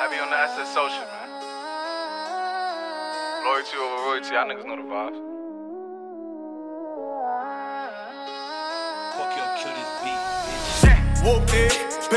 I be on the SSO shit, man. Loyalty over royalty, y'all niggas know the vibes. Fuck your kill this beat, bitch. Whoop it.